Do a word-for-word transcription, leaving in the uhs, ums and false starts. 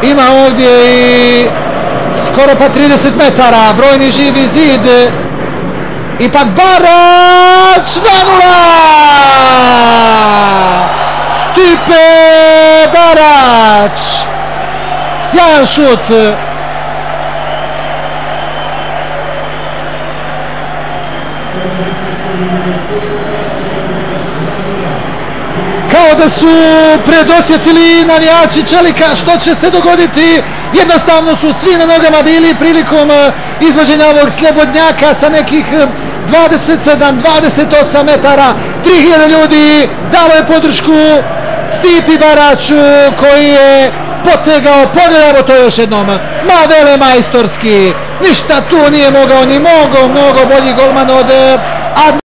Ima ovdje i skoro pa trideset metara, brojni živi zid. Ipak Barać, dva nula! Stipe Barać! Sjajan šut. Kao da su predosjetili navijači Čelika što će se dogoditi. Jednostavno su svi na nogama bili prilikom izvođenja ovog slobodnjaka sa nekih dvadeset sedam dvadeset osam metara. tri hiljade ljudi dalo je podršku Stipi Baraću koji je potegao, pogledajmo to još jednom, ma vele majstorski, ništa tu nije mogao ni mogao, mnogo bolji golman od